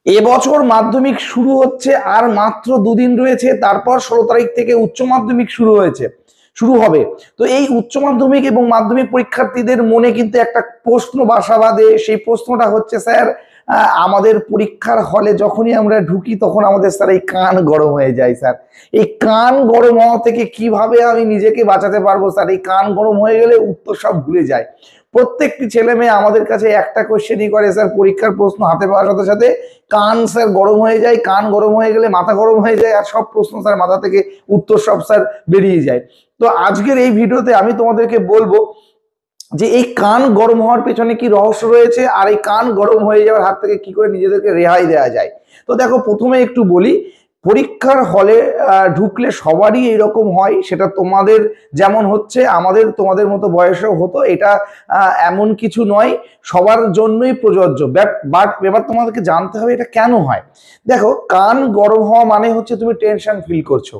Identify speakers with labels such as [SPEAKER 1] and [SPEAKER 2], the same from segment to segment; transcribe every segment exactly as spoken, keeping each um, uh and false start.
[SPEAKER 1] এবছর মাধ্যমিক শুরু হচ্ছে আর মাত্র দুদিন রয়েছে, তারপর ষোলো তারিখ থেকে উচ্চ মাধ্যমিক শুরু হয়েছে শুরু হবে। তো এই উচ্চ মাধ্যমিক এবং মাধ্যমিক পরীক্ষার্থীদের মনে কিন্তু একটা প্রশ্ন বাসা বাঁধে। সেই প্রশ্নটা হচ্ছে, স্যার আমাদের পরীক্ষার হলে যখনই আমরা ঢুকি তখন আমাদের স্যার এই কান গরম হয়ে যায়। স্যার এই কান গরম হওয়া থেকে কিভাবে আমি নিজেকে বাঁচাতে পারবো স্যার? এই কান গরম হয়ে গেলে উত্তর সব ভুলে যায়। প্রত্যেকটি ছেলে মেয়ে আমাদের কাছে একটা কোশ্চেনই করে, স্যার পরীক্ষার প্রশ্ন হাতে পাওয়ার সাথে সাথে কান স্যার গরম হয়ে যায়, কান গরম হয়ে গেলে মাথা গরম হয়ে যায়, আর সব প্রশ্ন স্যার মাথা থেকে উত্তর সব স্যার বেরিয়ে যায়। তো আজকের এই ভিডিওতে আমি তোমাদেরকে বলবো যে এই কান গরম হওয়ার পেছনে কি রহস্য রয়েছে, আর এই কান গরম হয়ে যাওয়ার হাত থেকে কি করে নিজেদেরকে রেহাই দেওয়া যায়। তো দেখো, প্রথমে একটু বলি, পরীক্ষার হলে ঢুকলে সবারই এরকম হয়। সেটা তোমাদের যেমন হচ্ছে আমাদের তোমাদের মতো বয়সেও হতো, এটা এমন কিছু নয়, সবার জন্যই প্রযোজ্য। বাট এবার তোমাদেরকে জানতে হবে এটা কেন হয়। দেখো, কান গরম হওয়া মানে হচ্ছে তুমি টেনশন ফিল করছো,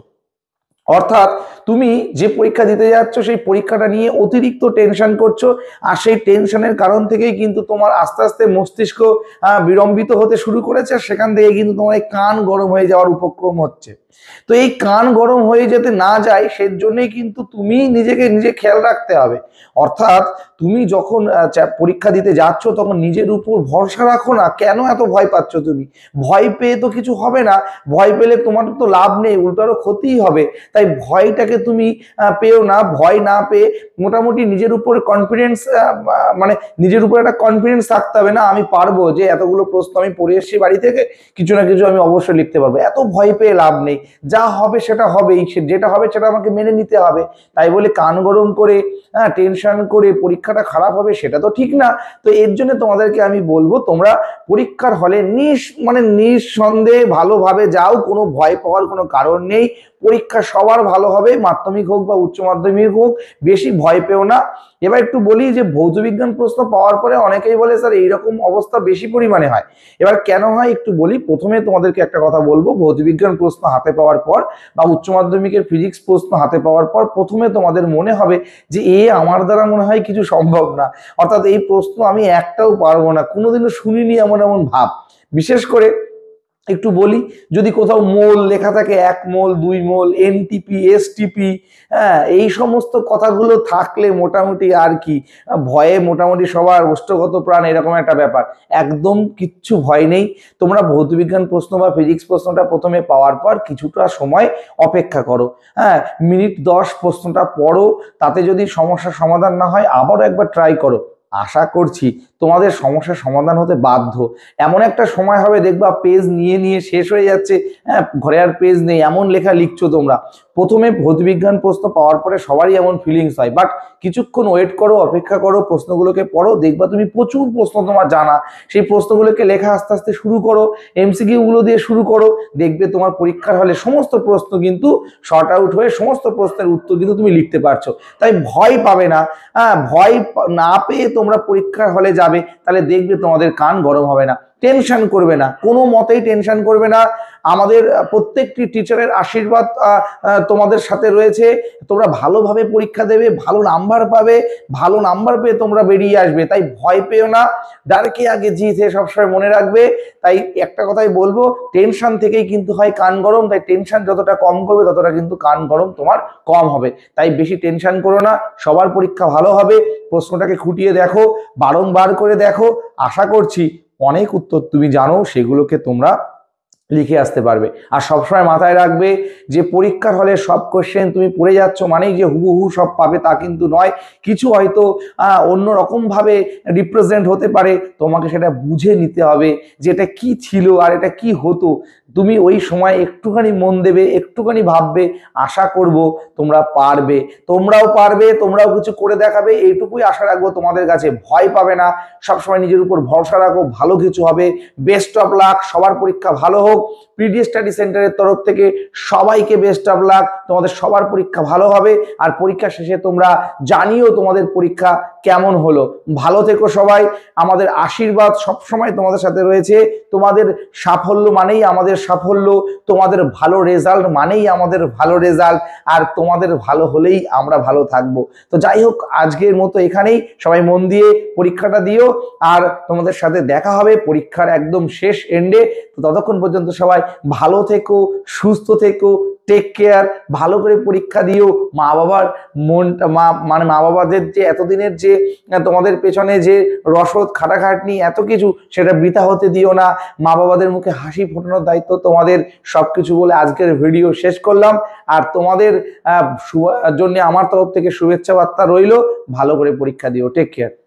[SPEAKER 1] অর্থাৎ তুমি যে পরীক্ষা দিতে যাচ্ছ সেই পরীক্ষাটা নিয়ে অতিরিক্ত টেনশন করছো, আর সেই টেনশনের কারণ থেকেই কিন্তু তোমার আস্তে আস্তে মস্তিষ্ক বিড়ম্বিত হতে শুরু করেছে, সেখান থেকে কিন্তু তোমার এই কান গরম হয়ে যাওয়ার উপক্রম হচ্ছে। তো এই কান গরম হয়ে যেতে না যায় সেই জন্যই কিন্তু তুমি নিজেকে নিজে খেয়াল রাখতে হবে। অর্থাৎ তুমি যখন পরীক্ষা দিতে যাচ্ছ তখন নিজের উপর ভরসা রাখো না। কেন এত ভয় পাচ্ছ? তুমি ভয় পেয়ে তো কিছু হবে না, ভয় পেলে তোমার তো লাভ নেই, উল্টো ক্ষতিই হবে। তাই ভয়টাকে তুমি পেও না। ভয় না পেয়ে মোটামুটি নিজের উপর কনফিডেন্স, মানে নিজের উপর একটা কনফিডেন্স থাকতে হবে, না আমি পারবো, যে এতগুলো প্রশ্ন আমি পড়ে এসেছি বাড়ি থেকে, কিছু না কিছু আমি অবশ্যই লিখতে পারবো। এত ভয় পেয়ে লাভ নেই, যা হবে সেটা হবেই, যেটা হবে সেটা আমাকে মেনে নিতে হবে। তাই বলে কান গরম করে হ্যাঁ টেনশন করে পরীক্ষাটা খারাপ হবে সেটা তো ঠিক না। তো এর জন্য তোমাদেরকে আমি বলবো, তোমরা পরীক্ষার হলে নিস মানে নিঃসন্দেহে ভালোভাবে যাও, কোনো ভয় পাওয়ার কোনো কারণ নেই। পরীক্ষা সবার ভালো হবে, মাধ্যমিক হোক বা উচ্চ মাধ্যমিক হোক, বেশি ভয় পেও না। এবার একটু বলি যে ভৌত বিজ্ঞান প্রশ্ন পাওয়ার পরে অনেকেই বলে স্যার এইরকম অবস্থা বেশি পরিমাণে হয়। এবার কেন হয় একটু বলি। প্রথমে তোমাদেরকে একটা কথা বলবো, ভৌত বিজ্ঞান প্রশ্ন হাতে পাওয়ার পর বা উচ্চ মাধ্যমিকের ফিজিক্স প্রশ্ন হাতে পাওয়ার পর প্রথমে তোমাদের মনে হবে যে এ আমার দ্বারা মনে হয় কিছু সম্ভব না, অর্থাৎ এই প্রশ্ন আমি একটাও পারবো না, কোনোদিনও শুনিনি এমন এমন ভাব। বিশেষ করে একটু বলি, যদি কোথাও মোল লেখা থাকে, এক মোল, দুই মোল, এনটিপি, এসটিপি, হ্যাঁ এই সমস্ত কথাগুলো থাকলে মোটামুটি আর কি ভয়ে মোটামুটি সবার ওষ্ঠগত প্রাণ, এরকম একটা ব্যাপার। একদম কিচ্ছু ভয় নেই। তোমরা ভৌতবিজ্ঞান প্রশ্ন বা ফিজিক্স প্রশ্নটা প্রথমে পাওয়ার পর কিছুটা সময় অপেক্ষা করো, হ্যাঁ মিনিট দশ প্রশ্নটা পড়ো, তাতে যদি সমস্যার সমাধান না হয় আবারও একবার ট্রাই করো। আশা করছি তোমাদের সমস্যার সমাধান হতে বাধ্য। এমন একটা সময় হবে দেখবা পেজ নিয়ে নিয়ে শেষ হয়ে যাচ্ছে, হ্যাঁ ঘরে আর পেজ নেই, এমন লেখা লিখছো তোমরা। প্রথমে ভৌতবিজ্ঞান প্রশ্ন পাওয়ার পরে সবারই এমন ফিলিংস হয়, বাট কিছুক্ষণ ওয়েট করো, অপেক্ষা করো, প্রশ্নগুলোকে পড়ো, দেখবা তুমি প্রচুর প্রশ্ন তোমার জানা, সেই প্রশ্নগুলোকে লেখা আস্তে আস্তে শুরু করো, এমসিকিউ গুলো দিয়ে শুরু করো, দেখবে তোমার পরীক্ষার হলে সমস্ত প্রশ্ন কিন্তু শর্ট আউট হয়ে সমস্ত প্রশ্নের উত্তর কিন্তু তুমি লিখতে পারছো। তাই ভয় পাবে না, হ্যাঁ ভয় না পেয়ে তোমরা পরীক্ষার হলে যাবে, তাহলে দেখবে তোমাদের কান গরম হবে না। টেনশন করবে না, কোনো মতেই টেনশন করবে না। আমাদের প্রত্যেকটি টিচারের আশীর্বাদ তোমাদের সাথে রয়েছে। তোমরা ভালোভাবে পরীক্ষা দেবে, ভালো নাম্বার পাবে, ভালো নাম্বার পেয়ে তোমরা বেরিয়ে আসবে। তাই ভয় পেও না, ডারকে আগে জিতে সবসময় মনে রাখবে। তাই একটা কথাই বলবো, টেনশন থেকেই কিন্তু হয় কান গরম। তাই টেনশন যতটা কম করবে ততটা কিন্তু কান গরম তোমার কম হবে। তাই বেশি টেনশন করো না, সবার পরীক্ষা ভালো হবে। প্রশ্নটাকে খুঁটিয়ে দেখো, বারংবার করে দেখো, আশা করছি অনেক উত্তর তুমি জানো, সেগুলোকে তোমরা লিখে আসতে পারবে। আর সবসময় মাথায় রাখবে যে পরীক্ষার হলে সব কোশ্চেন তুমি পড়ে যাচ্ছ মানেই যে হুবহু সব পাবে তা কিন্তু নয়। কিছু হয়তো অন্য রকম ভাবে রিপ্রেজেন্ট হতে পারে, তোমাকে সেটা বুঝে নিতে হবে যে এটা কি ছিল আর এটা কি হতো। তুমি ওই সময় একটুখানি মন দেবে, একটুখানি ভাববে, আশা করব তোমরা পারবে, তোমরাও পারবে, তোমরাও কিছু করে দেখাবে, এইটুকুই আশা রাখবো তোমাদের কাছে। ভয় পাবে না, সবসময় নিজের উপর ভরসা রাখো, ভালো কিছু হবে। বেস্ট অফ লাক, সবার পরীক্ষা ভালো হোক। পিডি স্টাডি সেন্টারের তরফ থেকে সবাইকে বেস্ট অফ লাক, তোমাদের সবার পরীক্ষা ভালো হবে। আর পরীক্ষা শেষে তোমরা জানিও তোমাদের পরীক্ষা কেমন হলো। ভালো থেকো সবাই, আমাদের আশীর্বাদ সবসময় তোমাদের সাথে রয়েছে। তোমাদের সাফল্য মানেই আমাদের সাফল্য, তোমাদের ভালো রেজাল্ট মানেই আমাদের ভালো রেজাল্ট, আর তোমাদের ভালো হলেই আমরা ভালো থাকবো। তো যাই হোক, আজকের মতো এখানেই, সবাই মন দিয়ে পরীক্ষাটা দিও, আর তোমাদের সাথে দেখা হবে পরীক্ষার একদম শেষ এন্ডে। তো ততক্ষণ পর্যন্ত সবাই ভালো থেকো, সুস্থ থেকো, টেক কেয়ার, ভালো করে পরীক্ষা দিও। মা বাবার মনটা, মা মানে মা বাবাদের যে এতদিনের যে তোমাদের পেছনে যে রসদ খাটাখাটনি এত কিছু, সেটা বৃথা হতে দিও না। মা বাবাদের মুখে হাসি ফোটানোর দায়িত্ব তোমাদের। সবকিছু বলে আজকের ভিডিও শেষ করলাম, আর তোমাদের জন্য আমার তরফ থেকে শুভেচ্ছা বার্তা রইল। ভালো করে পরীক্ষা দিও, টেক কেয়ার।